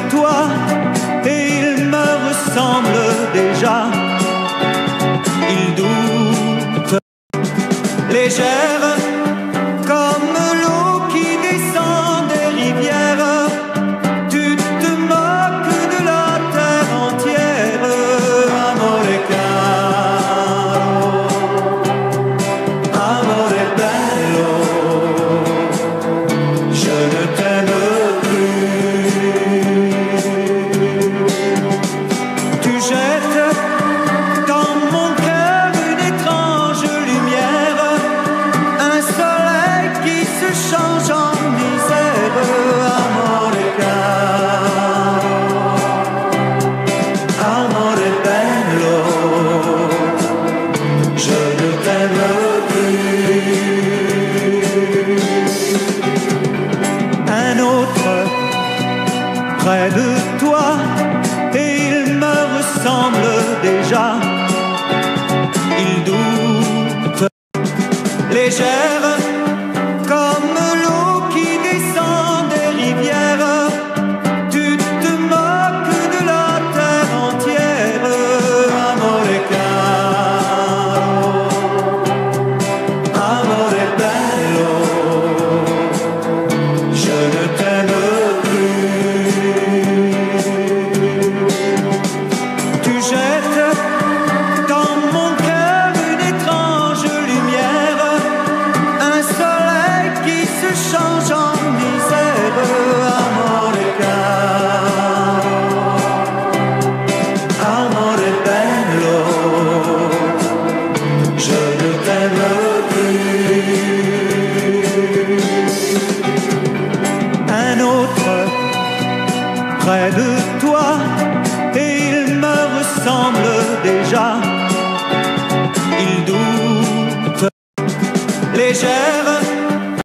toi et il me ressemble déjà. Il doute, légère comme l'eau qui descend des rivières. Tu te moques de la terre entière, amore caro, amore bello. Je ne t'aime plus. Tu jettes dans mon cœur une étrange lumière, un soleil qui se change en misère, amore caro, amore bello. Je ne t'aime plus. Un autre près de toi et il me ressemble déjà. Il doute, légère comme l'eau qui descend des rivières. Tu te moques de la terre entière, amore caro, amore bello. Je ne t'aime plus. Tu jettes dans mon cœur une étrange lumière, un soleil qui se change en misère, amore caro, amore bello. Je ne t'aime plus. Un autre près de toi et il me ressemble déjà. Il doute, légère